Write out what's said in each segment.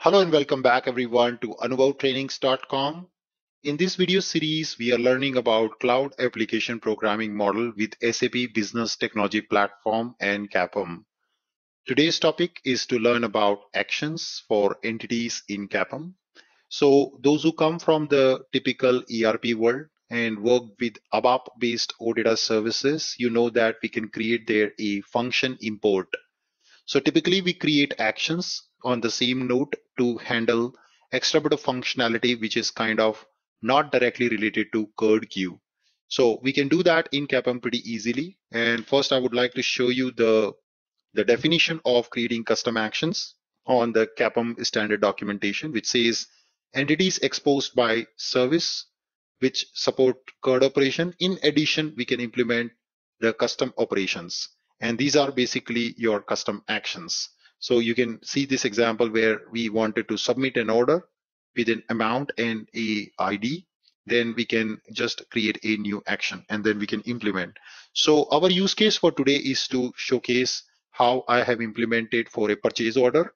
Hello and welcome back everyone to AnubhavTrainings.com. In this video series, we are learning about Cloud Application Programming Model with SAP Business Technology Platform and CAPM. Today's topic is to learn about actions for entities in CAPM. So those who come from the typical ERP world and work with ABAP-based OData services, you know that we can create there a function import. So typically we create actions on the same node to handle extra bit of functionality, which is kind of not directly related to code queue. So we can do that in CAPM pretty easily. And first I would like to show you the definition of creating custom actions on the CAPM standard documentation, which says entities exposed by service which support CURD operation. In addition, we can implement the custom operations. And these are basically your custom actions. So you can see this example where we wanted to submit an order with an amount and a ID. Then we can just create a new action and then we can implement. So our use case for today is to showcase how I have implemented for a purchase order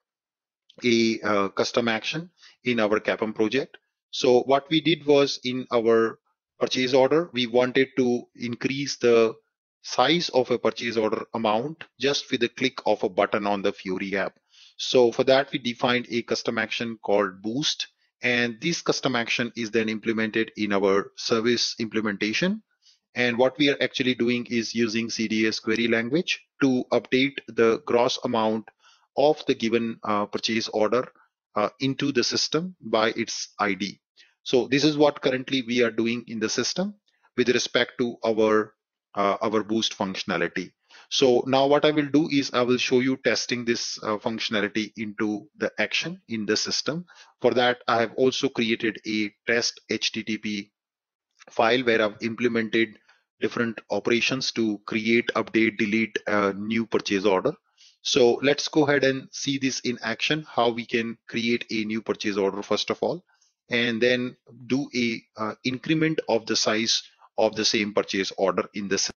a custom action in our CAPM project. So what we did was in our purchase order, we wanted to increase the size of a purchase order amount just with a click of a button on the Fiori app. So for that, we defined a custom action called Boost. And this custom action is then implemented in our service implementation. And what we are actually doing is using CDS query language to update the gross amount of the given purchase order into the system by its ID. So this is what currently we are doing in the system with respect to our boost functionality. So now what I will do is I will show you testing this functionality into the action in the system. For that, I have also created a test HTTP file where I've implemented different operations to create, update, delete a new purchase order. So let's go ahead and see this in action, how we can create a new purchase order first of all, and then do a increment of the size of the same purchase order in this.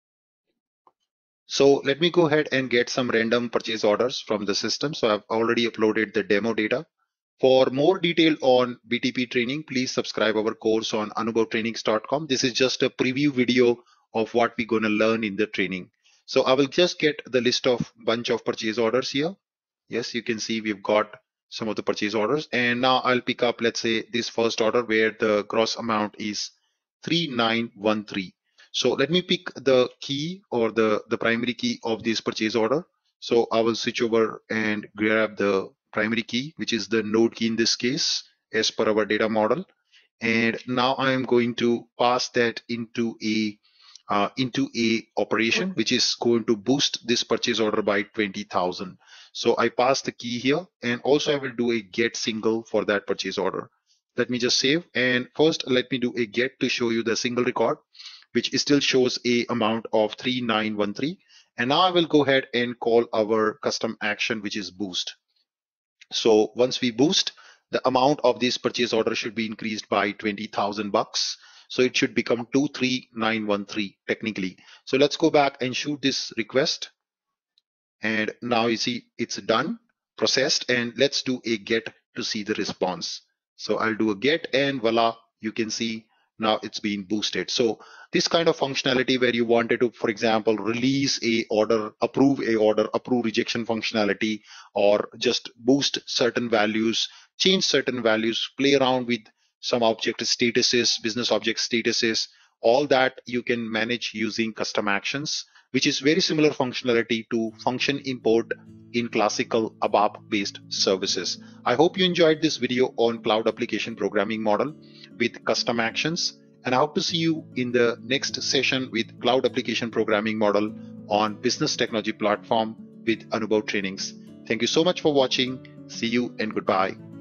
So let me go ahead and get some random purchase orders from the system. So I've already uploaded the demo data. For more detail on BTP training, please subscribe our course on anubhavtrainings.com. This is just a preview video of what we're going to learn in the training. So I will just get the list of bunch of purchase orders here. Yes, you can see we've got some of the purchase orders. And now I'll pick up, let's say, this first order where the gross amount is 3913. So let me pick the key or the primary key of this purchase order. So I will switch over and grab the primary key, which is the node key in this case, as per our data model. And now I am going to pass that into a operation, which is going to boost this purchase order by 20,000. So I pass the key here, and also I will do a get single for that purchase order. Let me just save. And first, let me do a get to show you the single record, which still shows a amount of 3913. And now I will go ahead and call our custom action, which is boost. So once we boost, the amount of this purchase order should be increased by 20,000 bucks. So it should become 23913 technically. So let's go back and shoot this request. And now you see it's done, processed, and let's do a get to see the response. So I'll do a get and voila, you can see now it's been boosted. So this kind of functionality where you wanted to, for example, release a order, approve rejection functionality, or just boost certain values, change certain values, play around with some object statuses, business object statuses, all that you can manage using custom actions, which is very similar functionality to function import in classical ABAP based services. I hope you enjoyed this video on cloud application programming model with custom actions, and I hope to see you in the next session with cloud application programming model on business technology platform with Anubhav Trainings. Thank you so much for watching. See you and goodbye.